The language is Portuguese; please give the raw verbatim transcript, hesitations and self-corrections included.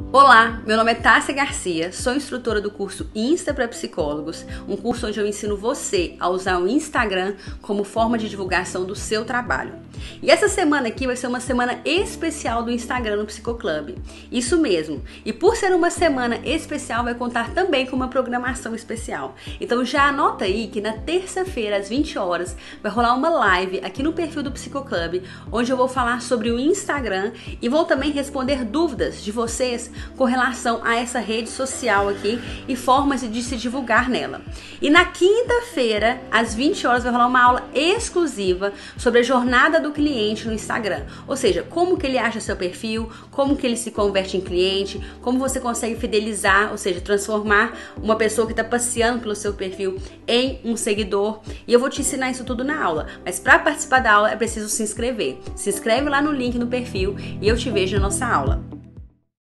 Olá, meu nome é Tássia Garcia, sou instrutora do curso Insta para Psicólogos, um curso onde eu ensino você a usar o Instagram como forma de divulgação do seu trabalho. E essa semana aqui vai ser uma semana especial do Instagram no Psicoclub. Isso mesmo. E por ser uma semana especial, vai contar também com uma programação especial. Então já anota aí que na terça-feira, às vinte horas, vai rolar uma live aqui no perfil do Psicoclub, onde eu vou falar sobre o Instagram e vou também responder dúvidas de vocês com relação a essa rede social aqui e formas de se divulgar nela. E na quinta-feira, às vinte horas, vai rolar uma aula exclusiva sobre a jornada do cliente no Instagram, ou seja, como que ele acha seu perfil, como que ele se converte em cliente, como você consegue fidelizar, ou seja, transformar uma pessoa que está passeando pelo seu perfil em um seguidor. E eu vou te ensinar isso tudo na aula, mas para participar da aula é preciso se inscrever. Se inscreve lá no link no perfil e eu te vejo na nossa aula.